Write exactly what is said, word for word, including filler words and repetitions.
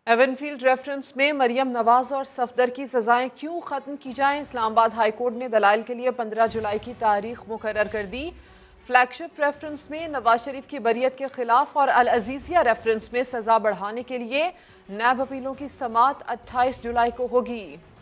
Avenfield reference में मरियम नवाज और सफदर की सजाएं क्यों खत्म की जाएं? इस्लामाबाद हाई कोर्ट ने दलाइल के लिए पंद्रह जुलाई की तारीख मुकर्रर कर दी। फ्लैगशिप रेफरेंस में नवाज शरीफ की बरियत के खिलाफ और अल अजीजिया रेफरेंस में सजा बढ़ाने के लिए नैब अपीलों की समाअत अट्ठाईस जुलाई को होगी।